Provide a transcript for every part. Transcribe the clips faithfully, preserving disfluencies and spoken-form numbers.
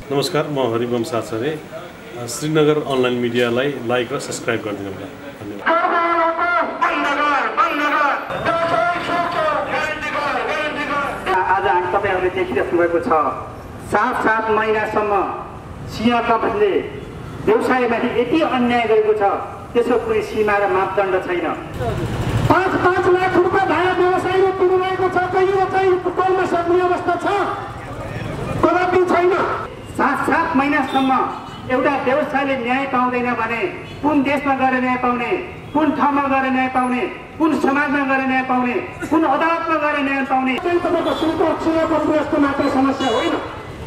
नमस्कार, म हरिवंश आचार्य। श्रीनगर अनलाइन मिडियालाई लाइक र सब्सक्राइब गरिदिनु होला। धन्यवाद। आज हामी तपाईहरुले देखिराख्नु भएको छ, सात सात महिनासम्म सिंह कम्पनीले व्यवसायमाथि यति अन्याय गरेको छ, त्यसको कुनै सीमा र मापदण्ड छैन। पाँच पाँच लाख रुपियाँ भाडा व्यवसायले तिर्नुभएको छ, कहिले चाहिँ पुटोल्न सक्ने अवस्था छ? कदापि छैन। सात सात महिनासम्म एउटा व्यवसायले न्याय पाउँदैन भने कुन देशमा गएर न्याय पाउने, कुन ठाउँमा गएर न्याय पाउने, कुन समाजमा गएर न्याय पाउने, कुन अदालतमा गएर न्याय पाउने? तपाईँको सिङ्गो सिङ्गोको यस्तो मात्र समस्या होइन,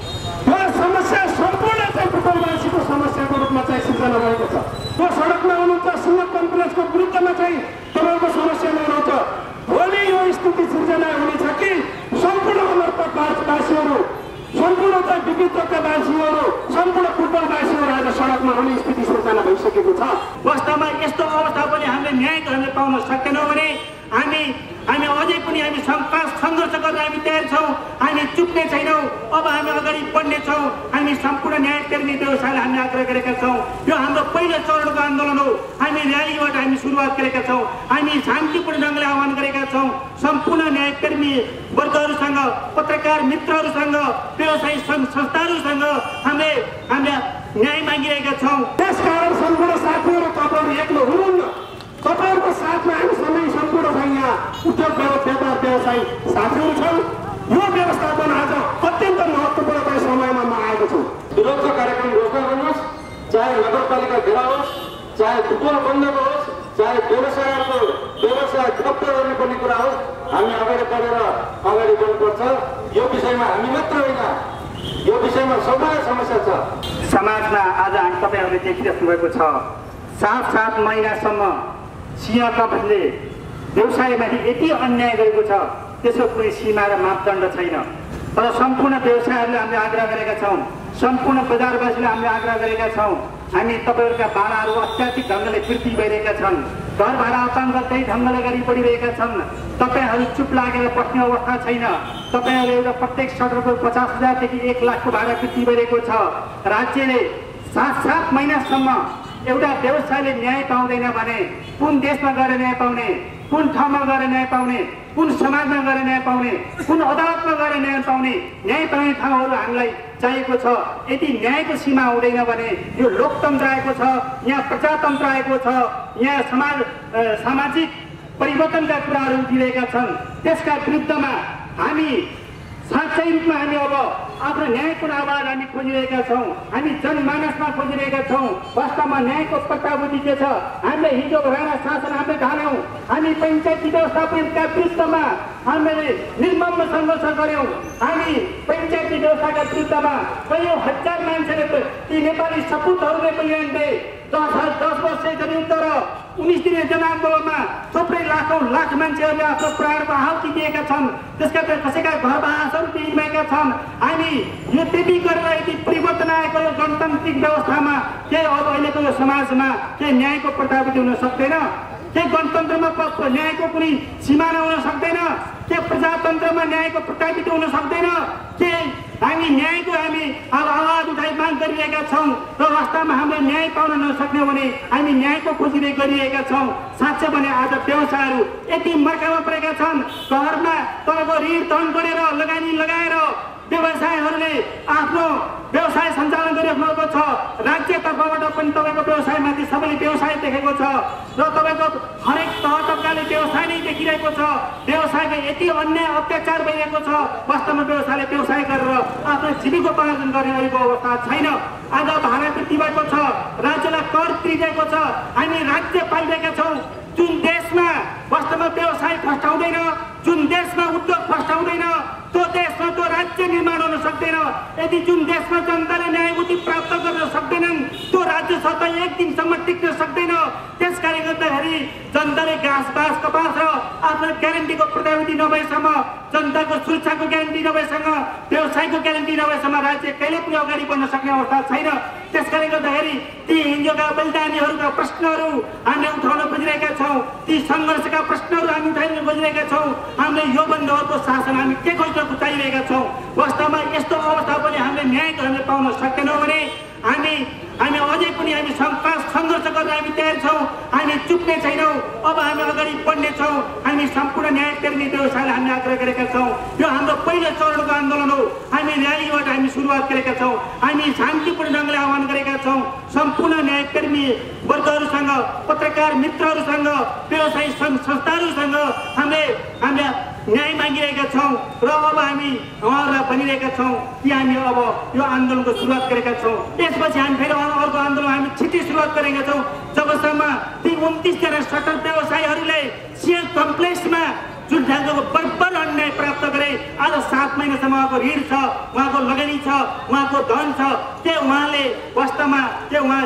यो समस्या सम्पूर्ण चाहिँ पुटोलवासीको समस्याको रूपमा चाहिँ सिर्जना भएको छ। यो सडकमा हुनुहुन्छ सिंह कम्प्लेक्सको विरुद्धमा चाहिँ तपाईँको समस्या ल्याउनुहुन्छ। भोलि यो स्थिति सिर्जना हुनेछ कि सम्पूर्ण अमरपटवासीहरू, सम्पूर्ण चाहिँ विविधताका वासीहरू, सम्पूर्ण फुटबलवासीहरू आज सडकमा आउने स्थिति सिर्जना भइसकेको छ। वास्तवमा यस्तो अवस्था पनि हामीले न्याय हामीले पाउन सक्दैनौँ भने हामी हामी अझै पनि हामी सङ्घर्ष गर्न हामी तयार छौँ। हामी चुक्ने छैनौँ। अब हामी अगाडि बढ्नेछौँ। हामी सम्पूर्ण न्यायकर्मी व्यवसायलाई हामी आग्रह गरेका छौँ। यो हाम्रो पहिलो चरणको आन्दोलन हो। हामी र्यालीबाट हामी सुरुवात गरेका छौँ। हामी शान्तिपूर्ण ढङ्गले आह्वान गरेका छौँ। सम्पूर्ण न्यायकर्मी वर्गहरूसँग, पत्रकार मित्रहरूसँग, व्यवसायी सङ्घ संस्थाहरूसँग हामीले हामीले न्याय मागिरहेका छौँ। त्यसकारण सम्पूर्ण साथीहरू तपाईँहरू एक्लो हुनुहुन्न। तपाईँहरूको साथमा हामी सबै सम्पूर्ण यहाँ उद्योग व्यापार व्यवसायी साथीहरू छौँ। यो व्यवस्थापन आज अत्यन्त महत्त्वपूर्ण चाहिँ समयमा म आएको छु। विरोधको कार्यक्रम घोषणा गर्नुहोस्, चाहे नगरपालिका घेराव होस्, चाहे फुटबल बन्दको होस्, चाहे व्यवसायहरूको व्यवसाय ठप्प गर्ने पर्ने कुरा होस्, हामी अगाडि बढेर अगाडि बढ्नुपर्छ। यो विषयमा हामी मात्र होइन, यो विषयमा सबैलाई समस्या छ। समाजमा आज हामी तपाईँहरूले देखिराख्नु भएको छ, सात सात महिनासम्म सिंह कम्पनीले व्यवसायमाथि यति अन्याय गरेको छ, त्यसको कुनै सीमा र मापदण्ड छैन। तर सम्पूर्ण व्यवसायहरूले हामीले आग्रह गरेका छौँ, सम्पूर्ण बजारवासीले हामीले आग्रह गरेका छौँ। हामी तपाईँहरूका भाडाहरू अत्याधिक ढङ्गले वृद्धि भइरहेका छन्। घर भाडा अपाङ्ग त्यही ढङ्गले अगाडि बढिरहेका छन्। तपाईँहरू चुप लागेर बस्ने अवस्था छैन। तपाईँहरू एउटा प्रत्येक सडकको पचास हजारदेखि एक लाखको भाडा वृद्धि भइरहेको छ। राज्यले सात सात महिनासम्म एउटा व्यवसायले न्याय पाउँदैन भने कुन देशमा गएर न्याय पाउने, कुन ठाउँमा गएर न्याय पाउने, कुन समाजमा गएर न्याय पाउने, कुन अदालतमा गएर न्याय पाउने? न्याय पाउने ठाउँहरू हामीलाई चाहिएको छ। यदि न्यायको सीमा हुँदैन भने यो लोकतन्त्र आएको छ, यहाँ प्रजातन्त्र आएको छ, यहाँ समाज सामाजिक परिवर्तनका कुराहरू उठिरहेका छन्। त्यसका विरुद्धमा हामी साँच्चै रूपमा हामी अब आफ्नो न्यायको आवाज हामी खोजिरहेका छौँ। हामी जनमानसमा खोजिरहेका छौँ। वास्तवमा न्यायको प्रत्याभूति के छ? हामीले हिजो राणा शासन हामीले ढाल्यौँ। हामी पञ्चायती व्यवस्थापनका विरुद्धमा हामीले निर्मम सङ्घर्ष गऱ्यौँ। हामी पञ्चायती व्यवस्थाका विरुद्धमा कयौँ हजार मान्छेले, ती नेपाली सपुतहरूले बलिदान दिए। दस दस वर्ष जनयुद्ध र उन्नाइस दिने जनआन्दोलनमा थुप्रै लाखौँ लाख मान्छेहरूले आफ्नो प्राणको आहुति दिएका छन्। त्यसका कसैका घर बासहरू दिइरहेका छन्। हामी यो त्यति गरेर यदि परिवर्तन आएको यो गणतान्त्रिक व्यवस्थामा के अब अहिलेको यो समाजमा के न्यायको प्रत्याभूति हुन सक्दैन? के गणतन्त्रमा न्यायको कुनै सिमाना हुन सक्दैन? के प्रजातन्त्रमा न्यायको प्रत्याभूति हुन सक्दैन? के हामी न्यायको हामी अब आवाज उठाइ माग गरिरहेका छौँ र वास्तवमा हामीले न्याय पाउन नसक्ने भने हामी न्यायको खोजिँदै गरिरहेका छौँ। साँच्चै भने आज व्यवसायहरू यति मर्कामा परेका छन्। घरमा तपाईँको ऋण धन गरेर लगानी लगाएर व्यवसायहरूले आफ्नो व्यवसाय सञ्चालन गरिराख्नु भएको छ। राज्य तर्फबाट पनि तपाईँको व्यवसायमाथि सबैले व्यवसाय देखेको छ र तपाईँको हरेक तह तब्काले व्यवसाय नै देखिरहेको छ। व्यवसायमा यति अन्याय अत्याचार भइरहेको छ। वास्तवमा व्यवसायले व्यवसाय गरेर आफ्नो जीविकोपार्जन गर्ने अहिलेको अवस्था छैन। आज भाडा वृद्धि भएको छ, राज्यलाई कर तिरिरहेको छ। हामी राज्य पालिरहेका छौँ जुन देशमा वास्तवमा व्यवसाय फस्टाउँदैन, जुन देशमा उद्योग फस्टाउँदैन, त्यो देशमा त्यो राज्य निर्माण हुन सक्दैन। यदि जुन देशमा जनताले न्यायबुद्धि प्राप्त गर्न सक्दैनन् त्यो राज्य सत्ता एक दिनसम्म टिक्न सक्दैन। त्यसकारणले गर्दाखेरि जनताले घाँस बाँस कपास र आफ्नो ग्यारेन्टीको प्रत्याभूति नभएसम्म, जनताको सुरक्षाको ग्यारेन्टी नभएसँग, व्यवसायको ग्यारेन्टी नभएसम्म राज्य कहिले पनि अगाडि बढ्न सक्ने अवस्था छैन। त्यसकारणले गर्दाखेरि ती हिजोका बलिदानीहरूका प्रश्नहरू हामीले उठाउन खोजिरहेका छौँ। ती सङ्घर्षका प्रश्नहरू हामी उठाउन खोजिरहेका छौँ। हामीले यो बन्धुहरूको शासन हामी के खोज्न चाहिरहेका छौँ। वास्तवमा यस्तो अवस्था पनि हामीले न्यायको हामीले पाउन सकेनौँ भने हामी हामी अझै पनि हामी सङ्घर्ष गर्न हामी तयार छौँ। हामी चुक्ने छैनौँ। अब हामी अगाडि बढ्नेछौँ। हामी सम्पूर्ण न्यायकर्मी व्यवसायलाई हामी आग्रह गरेका छौँ। यो हाम्रो पहिलो चरणको आन्दोलन हो। हामी र्यालीबाट हामी सुरुवात गरेका छौँ। हामी शान्तिपूर्ण ढङ्गले आह्वान गरेका छौँ। सम्पूर्ण न्यायकर्मी वर्गहरूसँग, पत्रकार मित्रहरूसँग, व्यवसायी सङ्घ संस्थाहरूसँग हामीले हामीले न्याय मागिरहेका छौँ र अब हामी उहाँहरूलाई भनिरहेका छौँ कि हामी अब यो आन्दोलनको सुरुवात गरेका छौँ। त्यसपछि हामी फेरि अर्को आन्दोलन हामी छिट्टै सुरुवात गरेका छौँ जबसम्म ती उन्तिसजना सटर व्यवसायीहरूले सिएम कम्प्लेक्समा जुन ढङ्गको बर्बर अन्याय प्राप्त गरे, आज सात महिनासम्म उहाँको ऋण छ, उहाँको लगानी छ, उहाँको धन छ, के उहाँले वास्तवमा के उहाँ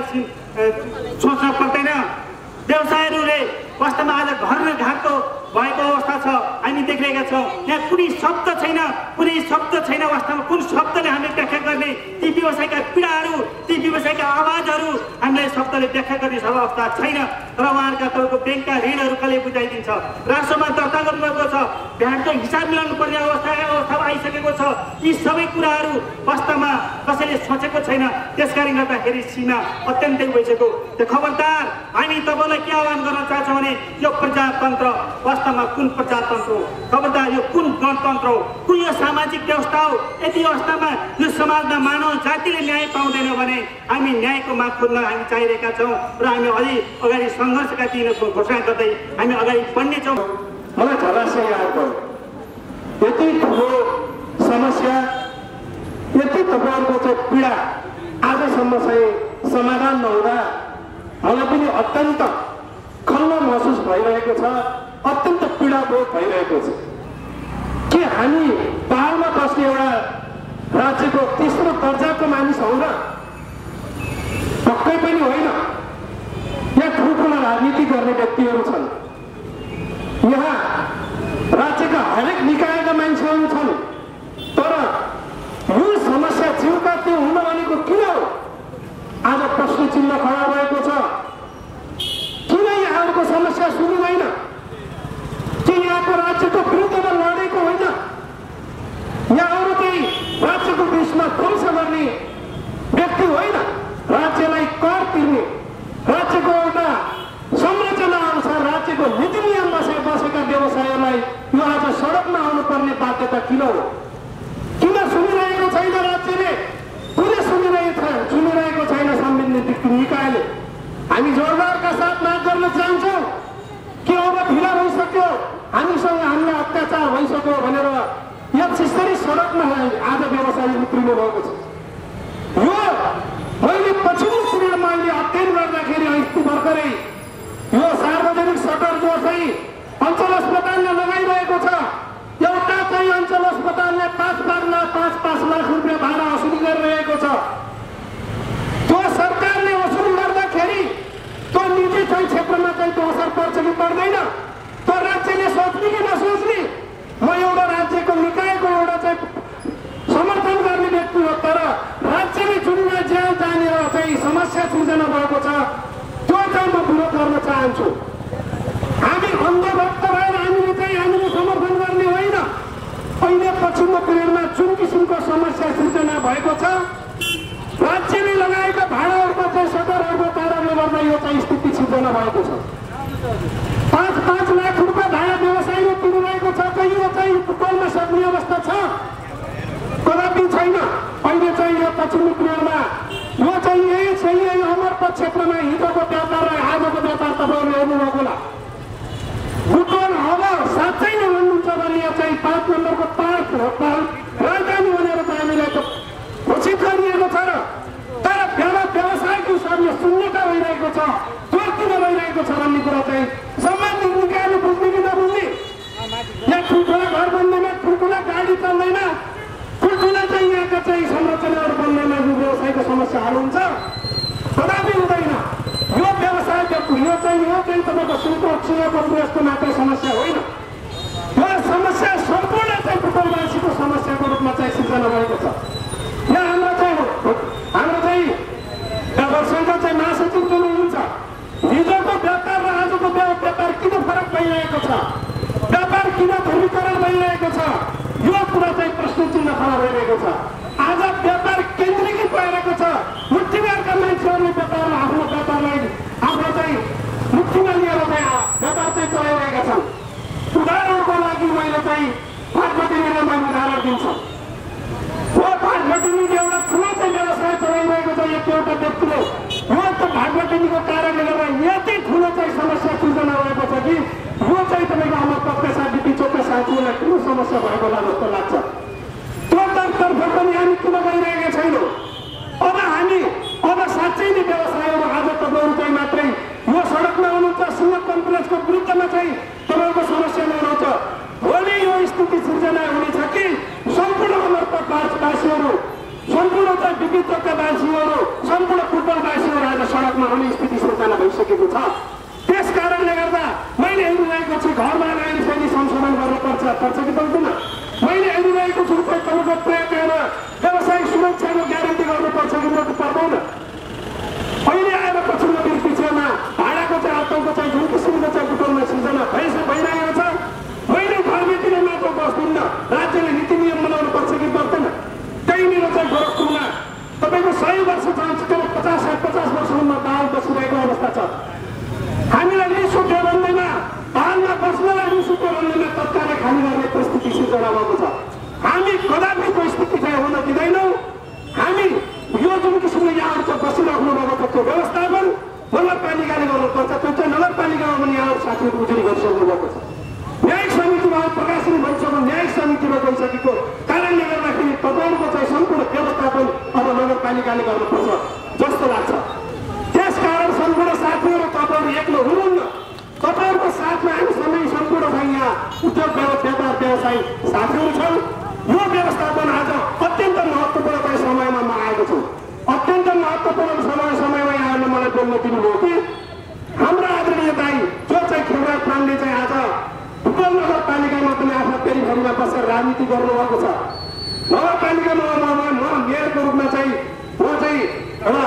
सोच्न पर्दैन। व्यवसायीहरूले वास्तवमा आज घर न घाटको भएको अवस्था छ हामी देखिरहेका छौँ। यहाँ कुनै शब्द छैन, कुनै शब्द छैन। वास्तवमा कुन शब्दले हामीले व्याख्या गर्ने ती व्यवसायका पीडाहरू, ती व्यवसायका आवाजहरू हामीले शब्दले व्याख्या गर्ने अवस्था छैन। र उहाँहरूका तपाईँको ब्याङ्कका ऋणहरू कसले बुझाइदिन्छ? राष्ट्रमा दर्ता गर्नुभएको छ, भ्याटको हिसाब मिलाउनु पर्ने अवस्था अवस्था आइसकेको छ। यी सबै कुराहरू वास्तवमा कसैले सोचेको छैन। त्यसकारण गर्दाखेरि सीमा अत्यन्तै गइसक्यो। त्यो खबरदार हामी तपाईँलाई के आह्वान गर्न चाहन्छौँ भने यो प्रजातन्त्र वास्तवमा कुन प्रजातन्त्र हो? खबरदार यो कुन गणतन्त्र हो? कुन यो सामाजिक व्यवस्था हो? यति अवस्थामा यो समाजमा मानव जातिले न्याय पाउँदैन भने हामी न्यायको माग खोज्न हामी चाहिरहेका छौँ र हामी अझै अगाडि सङ्घर्षका दिनको घोषणा गर्दै हामी अगाडि बढ्नेछौँ। मलाई झलासै आएको यति ठुलो समस्या, यति तपाईँहरूको चाहिँ पीडा आजसम्म चाहिँ समाधान नहुँदा मलाई पनि अत्यन्त खल्लो महसुस भइरहेको छ, अत्यन्त पीडाबोध भइरहेको छ कि हामी पहाडमा बस्ने एउटा राज्यको तेस्रो दर्जाको मानिस हौ र? पक्कै पनि होइन। यहाँ ठुल्ठुला राजनीति गर्ने व्यक्तिहरू छन्, यहाँ राज्यका हरेक निकायका मान्छेहरू छन्, तर यो समस्या जिउका त्यो हुन भनेको किन हो? आज प्रश्न चिन्ह खडा भएको छ। किन यहाँहरूको समस्या सुनिँदैन? कि यहाँको राज्यको विरुद्धमा लडेको होइन? यहाँहरू चाहिँ राज्यको बिचमा ध्वंस गर्ने व्यक्ति होइन। राज्यलाई कर तिर्ने, राज्यको एउटा संरचना अनुसार राज्यको नीति नियम बसे बसेका व्यवसायलाई यो आज सडकमा आउनुपर्ने बाध्यता किन हो? किन सुनिरहेको छैन राज्यले? कुनै सुनिरहेको सुनिरहेको छैन संवैधानिक निकायले? हामी जोरदारका साथ माग गर्न चाहन्छौँ कि अब ढिला भइसक्यो, हामीसँग हामीलाई अत्याचार भइसक्यो भनेर यसरी सडकमा आज व्यवसायी उत्रिनु भएको छ। यो मैले पछिल्लो पिरियडमा अहिले अध्ययन गर्दाखेरि अस्ति भर्खरै यो सार्वजनिक सटर जो चाहिँ अञ्चल अस्पतालले लगाइरहेको छ, एउटा चाहिँ अञ्चल अस्पतालले पाँच पाँच लाख पाँच पाँच लाख रुपियाँ भाडा वसुली गरिरहेको छ। त्यो सरकारले वसुली गर्दाखेरि त्यो निजी चाहिँ क्षेत्रमा चाहिँ त्यो असर पर्छ कि पर्दैन? त्यो राज्यले सोच्ने कि नसोच्ने? म एउटा राज्यको निकायको एउटा चाहिँ समर्थन गर्ने व्यक्ति हो, तर राज्यले जुनमा ज्यान जानेर चाहिँ समस्या सृजना भएको छ त्यो चाहिँ म विरोध गर्न चाहन्छु। हामी अन्धभक्त भएर हामीले चाहिँ हामीले समर्थन गर्ने होइन। अहिले पछिल्लो पिरियडमा जुन किसिमको समस्या सृजना भएको छ, राज्यले लगाएका भाडाहरूको चाहिँ सटरहरूको कारणले गर्दा यो चाहिँ स्थिति सृजना भएको छ। पाँच पाँच लाख रुपियाँ भाडा व्यवसायले तिरिरहेको छ, कहीँ यो चाहिँ बोल्न सक्ने अवस्था छ? कदापि छैन। अहिले चाहिँ यो पछिल्लो पिरियडमा यो चाहिँ यही चाहिँ यही अमरपथ क्षेत्रमा हिजोको व्यापार र आजको व्यापार तपाईँहरूले हेर्नुभएको होला। बुटोल अब साँच्चै नै भन्नुहुन्छ भने यो चाहिँ पाँच नम्बरको पाँच राजधानी भनेर चाहिँ हामीलाई घोषित गरिएको छ र तर व्यवसायको हिसाबले शून्यता भइरहेको छ। त्यो किन भइरहेको छ भन्ने कुरा चाहिँ सम्बन्धित निकायले बुझ्ने कि नबुझ्ने? यहाँ ठुल्ठुला घर बन्दैन, ठुल्ठुला गाडी चल्दैन, ठुल्ठुला चाहिँ यहाँका चाहिँ संरचनाहरू बन्दैन, यो व्यवसायको समस्याहरू हुन्छ? कदापि हुँदैन। यो व्यवसाय यो चाहिँ यो चाहिँ तपाईँको सिङ्को सिङ्गको प्रयासको मात्रै समस्या होइन। यो समस्या सम्पूर्ण चाहिँ बुटोलवासीको समस्याको रूपमा चाहिँ सिर्जना भएको छ। यहाँ हाम्रो चाहिँ हाम्रो चाहिँ वर्षको चाहिँ महासचिव जो हुनुहुन्छ, हिजोको व्यापार र आजको व्यापार किन फरक भइरहेको छ? व्यापार किन ध्रुवीकरण भइरहेको छ? यो कुरा चाहिँ प्रश्न चिन्ह खडा भइरहेको छ। आज व्यापार केन्द्रीकृत भइरहेको छ। मुठीभरका मान्छेहरूले व्यापारमा आफ्नो व्यापारलाई आफ्नो चाहिँ मुठीमा लिएर चाहिँ व्यापार चाहिँ चलाइरहेका छन्। उदाहरणको लागि मैले चाहिँ फाटफटिनीलाई मैले उदाहरण दिन्छु। हो फाटफटिनीले एउटा ठुलो चाहिँ व्यवसाय चलाइरहेको छ एक एउटा व्यक्तिले। यो त फाटफटिनीको कारणले गर्दा यति ठुलो चाहिँ समस्या सृजना भएको छ कि यो चाहिँ तपाईँको हाम्रो पक्का डिपी चोक्का साथीहरूलाई ठुलो समस्या भएको होला जस्तो लाग्छ। त्यो तर्फ पनि हामी किन गइरहेका छैनौँ? अब हामी अब साँच्चै नै व्यवसायहरू आज तपाईँहरू चाहिँ मात्रै यो सडकमा हुनुहुन्छ, सिंह कम्प्लेक्सको विरुद्धमा चाहिँ तपाईँको समस्या ल्याउनुहुन्छ। भोलि यो स्थिति सिर्जना हुनेछ कि सम्पूर्ण अमरपथवासीहरू, सम्पूर्ण चाहिँ डिपी चोक्कावासीहरू, सम्पूर्ण फुटबलवासीहरू आज सडकमा आउने स्थिति सिर्जना भइसकेको छ। त्यस कारणले गर्दा मैले हेरिरहेको छु घरमा आएर फेरि संशोधन गर्नुपर्छ, पर्छ कि पर्दैन? मैले हेरिरहेको छु चाहिँ तपाईँको प्रक्रियामा व्यवसायिक सुरक्षाको ग्यारेन्टी गर्नुपर्छ कि पर्दैन? अहिले आएर पछिल्लो दिन पिछेमा भाडाको चाहिँ आतङ्क चाहिँ जुन किसिमको चाहिँ बुटोलमा सिर्जना भइस भइरहेको छ, मैले घरबेटीले मात्र बस्दिनँ। राज्यले नीति नियम बनाउनु पर्छ कि पर्दैन? त्यहीँनिर चाहिँ गोरखपुरमा तपाईँको सय वर्ष चाहिँ पचास सात पचास वर्षसम्म दाल बसिरहेको अवस्था छ। हामीलाई रिस उठ्यो भन्दैमा दालमा बस्नलाई रिस उठ्यो भन्दैमा तत्कालै खाली गर्ने परिस्थिति सिर्जना भएको छ। हामी कदापि त्यो स्थिति चाहिँ हुन दिँदैनौँ। हामी यो जुन किसिमले यहाँहरू चाहिँ बसिराख्नु भएको छ त्यो व्यवस्थापन नगरपालिकाले गर्नुपर्छ। त्यो चाहिँ नगरपालिकामा पनि यहाँहरू साथीहरू उजुरी गरिसक्नु भएको छ। न्यायिक समितिमा प्रकाशन भइसक्यो, न्यायिक समितिमा गइसकेको कारणले गर्दाखेरि तपाईँहरूको चाहिँ सम्पूर्ण व्यवस्थापन अब नगरपालिकाले गर्नुपर्छ जस्तो लाग्छ। त्यसकारण सम्पूर्ण साथीहरू तपाईँहरू एक्लो हुनुहुन्न। तपाईँहरूको साथमा हामी सबै सम्पूर्ण चाहिँ यहाँ उद्योग व्यापार व्यवसाय साथीहरू छन्। यो व्यवस्थापन आज अत्यन्त महत्त्वपूर्ण चाहिँ समयमा म आएको छु। अत्यन्त महत्त्वपूर्ण समय समयमा यहाँहरूले मलाई बोल्न दिनुभयो कि हाम्रा आदरणीय दाइ जो चाहिँ खेलराज पाण्डे चाहिँ आज भूगोल नगरपालिकामा पनि आफ्नो पेरिफेरीमा बसेर राजनीति गर्नुभएको छ। नगरपालिकामा म मेयरको रूपमा चाहिँ म चाहिँ एउटा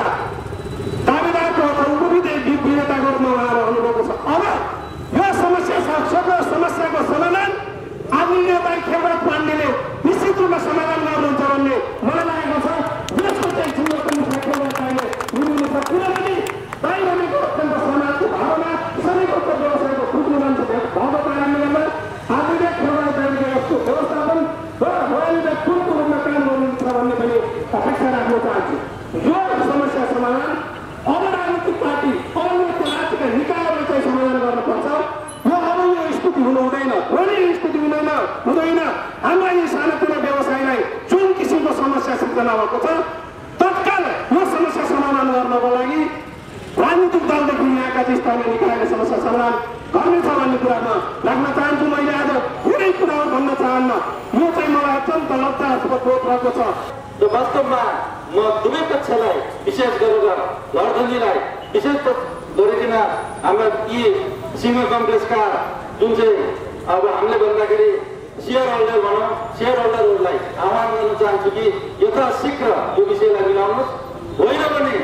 दावेदारको विधेयताको रूपमा उहाँहरू आउनुभएको छ। अब यो समस्या समस्याको समाधान आदरणीय दाइ खेलराज पाण्डेले निश्चित रूपमा समाधान गर्नुहुन्छ भन्ने मलाई लागेको छ। यसको चाहिँ जिम्मा पनि खेलराज दाइले लिनुहुनेछ। किनभने दाइ भनेको अत्यन्त समाजको भावना सबैको व्यवसायको खुट्नु मान्छे भएको कारणले गर्दा आदरणीय खेलराज दाइले यसको व्यवस्थापन र उहाँले कुनको रूपमा काम गर्नुहुन्छ भन्ने पनि अपेक्षा राख्न चाहन्छु। यो समस्या समाधान अब राजनीतिक पार्टी अब राज्यका निकायहरूले चाहिँ समाधान गर्नुपर्छ। यो अब यो स्थिति हुनु हुँदैन, भोलि यो स्थिति हुँदैन हुँदैन। हाम्रा यी सानोतिनो व्यवसायलाई जुन किसिमको समस्या सिर्जना भएको छ तत्काल यो समस्या समाधान गर्नको लागि राजनीतिक दलदेखि यहाँका चाहिँ स्थानीय निकायले समस्या समाधान गर्नेछ भन्ने कुरामा राख्न चाहन्छु। मैले आज कुनै कुरा भन्न चाहन्न। यो चाहिँ मलाई अत्यन्त लज्जास्पद बोध रहेको छ। र वास्तवमा म दुवै पक्षलाई विशेष गरेर लडधनीलाई विशेष गरिकन हाम्रा यी सिंह कम्प्लेक्सका जुन चाहिँ अब हामीले भन्दाखेरि सेयर होल्डर भनौँ सेयर होल्डरहरूलाई आह्वान गर्न चाहन्छु कि यथाशीघ्र यो विषयलाई मिलाउनुहोस्। होइन भने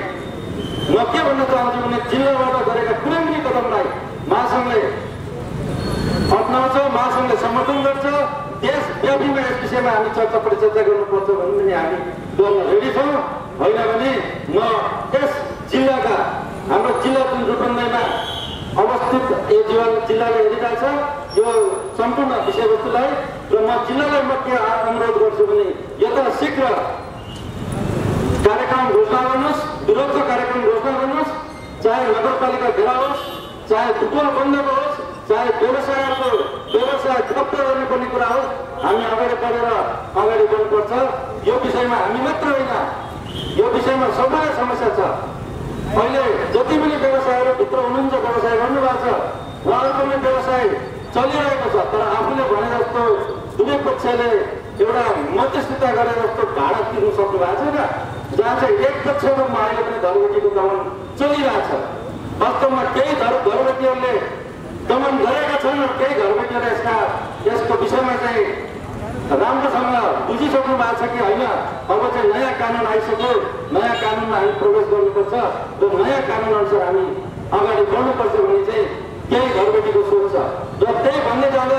म के भन्न चाहन्छु भने जिल्लाबाट गरेका कुनै पनि कदमलाई महासङ्घले अप्नाउँछ, महासङ्घले समर्थन गर्छ। देशव्यापीमा यस विषयमा हामी चर्चा परिचर्चा गर्नुपर्छ भन्ने पनि हामी गर्न रेडी छौँ। होइन भने म यस जिल्लाका हाम्रो जिल्ला जुन रूपन्देहीमा अवस्थित यो जीवन जिल्लाले हेरिरहेछ यो सम्पूर्ण विषयवस्तुलाई र म जिल्लालाई म के अनुरोध गर्छु भने यथाशीघ्र कार्यक्रम घोषणा गर्नुहोस्, विरोधको कार्यक्रम घोषणा गर्नुहोस्। चाहे नगरपालिका घेराव होस्, चाहे फुटबल बन्द होस्, चाहे व्यवसायको व्यवसाय ठप्प गर्ने पर्ने कुरा होस्, हामी अगाडि बढेर अगाडि बढ्नुपर्छ। यो विषयमा हामी मात्र होइन, यो विषयमा सबैलाई समस्या छ। अहिले जति पनि व्यवसायहरू भित्र हुनुहुन्छ, व्यवसाय गर्नुभएको छ, उहाँहरूको पनि व्यवसाय चलिरहेको छ। तर आफूले भने जस्तो दुवै पक्षले एउटा मध्यस्थता गरेर जस्तो भाडा तिर्नु सक्नु भएको छैन, जहाँ चाहिँ एक पक्षको अहिले पनि घरबेटीको दमन चलिरहेछ। वास्तवमा केही घर घरबेटीहरूले दमन गरेका छन् र केही घरबेटीहरू यसका यसको विषयमा चाहिँ राम्रोसँग बुझिसक्नु भएको छ कि होइन अब चाहिँ नयाँ कानुन आइसक्यो, नयाँ कानुनमा हामी प्रवेश गर्नुपर्छ र नयाँ कानुन अनुसार हामी अगाडि बढ्नुपर्छ भन्ने चाहिँ केही घरबेटीको सोच छ। र त्यही भन्दै जाँदा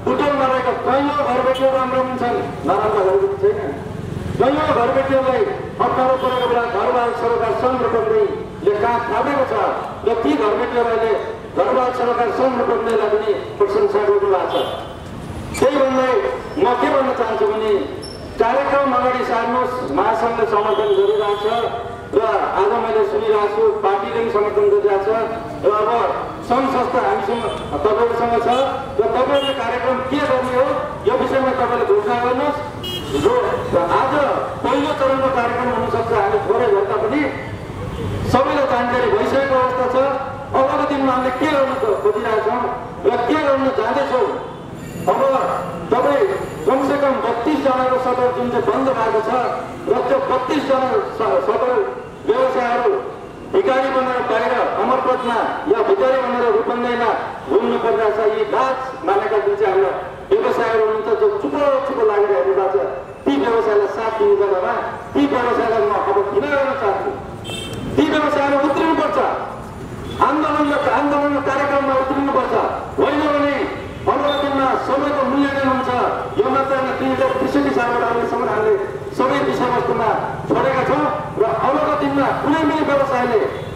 बुटोलमा रहेका कैयौँ घरबेटीहरू राम्रो हुन्छन्, नराम्रा घरबेटी छैन। कैयौँ घरबेटीहरूलाई अप्ठ्यारो परेको बेला घरबार सरकार सङ्घ रूपन्देहीले काँध थापेको छ र ती घरबेटीहरूले घरबार सरकार सङ्घ रूपन्देहीलाई पनि प्रशंसा गर्नुभएको छ। त्यही भन्दै म के भन्न चाहन्छु भने कार्यक्रम अगाडि सार्नुहोस्, महासङ्घले समर्थन गरिरहेछ र आज मैले सुनिरहेको छु पार्टीले पनि समर्थन गरिरहेछ र अब सङ्घ संस्था हामीसँग तपाईँहरूसँग छ र तपाईँहरूले कार्यक्रम के गर्ने हो यो विषयमा तपाईँले घोषणा गर्नुहोस्। जो आज पहिलो चरणको कार्यक्रम हुनसक्छ, हामी थोरै भन्दा पनि सबैलाई जानकारी भइसकेको अवस्था छ। अबको दिनमा हामीले के गर्न खोजिरहेछौँ र के गर्न जाँदैछौँ। अब तपाईँ कमसेकम बत्तिसजनाको सदर जुन चाहिँ बन्द भएको छ र त्यो बत्तिसजना सदर व्यवसायहरू भिकारी बनेर बाहिर अमरपथमा या भिकारी बनेर रूपन्देहीमा घुम्नु परिरहेछ। यी लाज मानेका जुन चाहिँ हाम्रा व्यवसायहरू हुनुहुन्छ जो चुपो चुपो लागेर हेरिरहेको छ, ती व्यवसायलाई साथ दिनु जग्गामा ती व्यवसायलाई म अब किन गर्न चाहन्छु। ती व्यवसायहरू उत्रिनुपर्छ, आन्दोलन आन्दोलन कार्यक्रममा उत्रिनुपर्छ। होइन भने अबको दिनमा सबैको मूल्याङ्कन हुन्छ। यो मात्र होइन, दुई हजार त्रिसठी सालबाट अहिलेसम्म हामीले सबै विषयवस्तुमा छोडेका छौँ र अबको दिनमा कुनै पनि व्यवसायले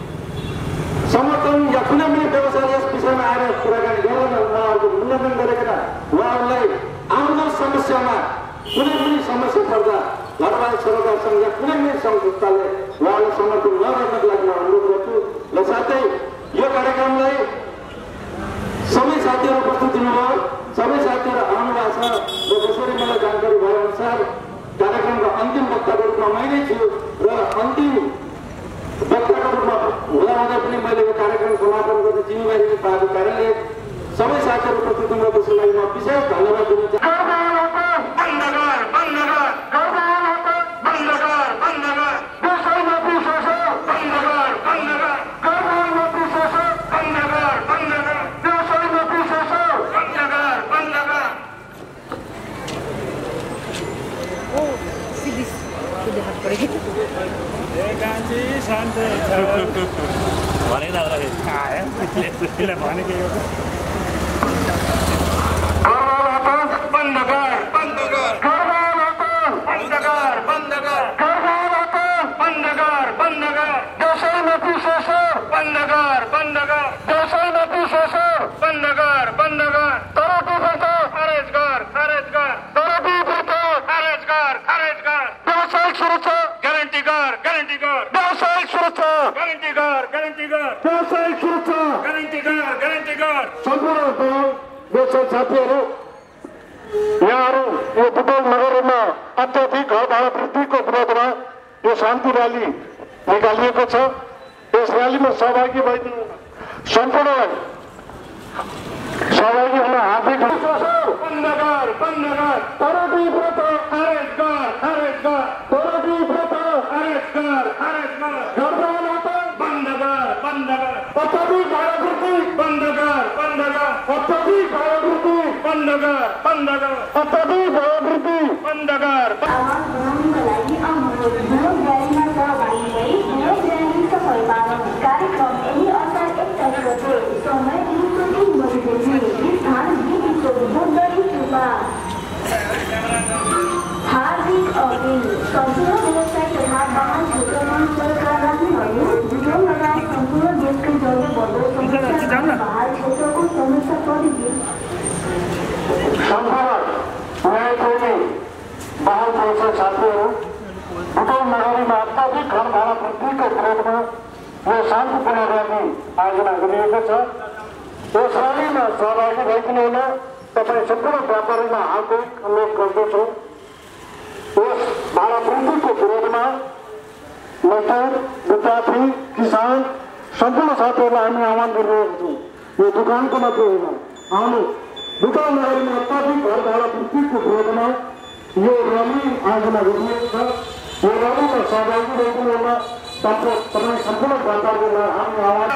समर्थन या कुनै पनि व्यवसायले यस विषयमा आएर कुराकानी गर्दैन, उहाँहरूको मूल्याङ्कन गरेर उहाँहरूलाई आउँदो समस्यामा कुनै पनि समस्या पर्दा घरबार सरकारसँग या कुनै पनि सङ्घ संस्थाले उहाँलाई समर्थन नगर्नको लागि म अनुरोध गर्छु। र साथै यो कार्यक्रमलाई सबै साथीहरू उपस्थित हुनुभयो, सबै साथीहरू आउनु भएको छ र जसरी मलाई जानकारी भएअनुसार कार्यक्रमको अन्तिम वक्ताको रूपमा मै नै छु र अन्तिम वक्ताको रूपमा हुँदाहुँदै पनि मैले यो कार्यक्रम समापन गर्ने जिम्मेवारी पाएको कारणले सबै साथीहरू उपस्थित हुनुभयो, त्यसको लागि म विशेष धन्यवाद दिन चाहन्छु। साथीहरू, यहाँहरू यो बुटोल नगरमा अत्याधिक घर भाडा वृद्धिको विरोधमा यो शान्ति र्याली निकालिएको छ। यस र्यालीमा सहभागी भइदिनु सम्पूर्णलाई सहभागी हुन हार्दिक बन्दगर बन्दगर तरोटी व्रत खारेज गर खारेज गर तरोटी व्रत खारेज गर खारेज गर घरबाट बन्दगर बन्दगर अत्याधिक भाडा वृद्धि बन्दगर बन्दगर अत्याधिक भाडा वृद्धि बन्दगर बन्दगर अत्याधिक भाडा वृद्धि बन्दगर आवाज बनाउनको लागि आउनुहोस्। विरोध र्यालीमा सहभागी भई विरोध र्याली सफल पारौँ। कार्यक्रम यही असार एक तारिक गते समय दिउँसो तीन बजेदेखि स्थान दिदीको बुद्धरी सुब्बा। हार्दिक अघि सम्पूर्ण व्यवसाय तथा वाहन क्षेत्रमा सरकारवासीहरू बुटोल लगायत सम्पूर्ण देशकै जग्गा बढ्दो समस्या पहाड क्षेत्रको समस्या परिवेश वाहन व्यवसाय साथीहरू बुटोल नगरीमा अत्याधिक घर भाडा वृद्धिको विरोधमा यो शान्तिपूर्ण र्याली आयोजना गरिएको छ। यस र्यालीमा सहभागी भइदिनु हुन तपाईँ सम्पूर्ण व्यापारीमा हार्दिक अनुरोध गर्दछौँ। यस भाडा वृद्धिको विरोधमा मजदुर, विद्यार्थी, किसान सम्पूर्ण साथीहरूलाई हामी आह्वान गरिरहेका छौँ। यो दुकानको मात्रै होइन, आउनु बुटोल नगरीमा अत्याधिक घर भाडा वृद्धिको विरोधमा यो र्याली आयोजना गरिएको छ। यो र्यालीमा सहभागी भइदिनु हुन तपाईँ सम्पूर्ण व्यापारीहरूलाई हामी आह्वान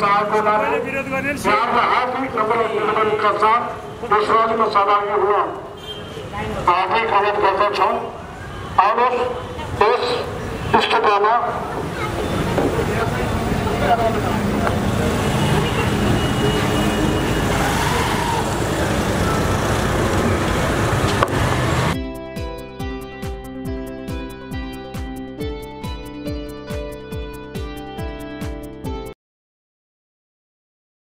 चाहेको हुनाले यहाँहरूलाई हार्दिक नम्र मेहरबानीका साथ यस रैलीमा सहभागी हुन हार्दिक अनुरोध गर्दछौँ। आउनुहोस् यस स्टुडियोमा